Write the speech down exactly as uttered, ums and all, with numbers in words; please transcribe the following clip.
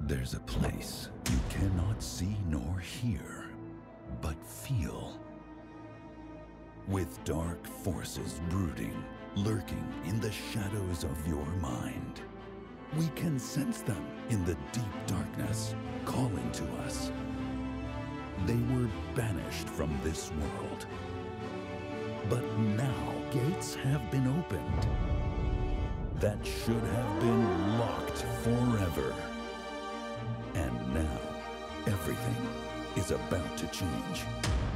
There's a place you cannot see nor hear, but feel. With dark forces brooding, lurking in the shadows of your mind. We can sense them in the deep darkness, calling to us. They were banished from this world. But now gates have been opened that should have been locked forever. And now, everything is about to change.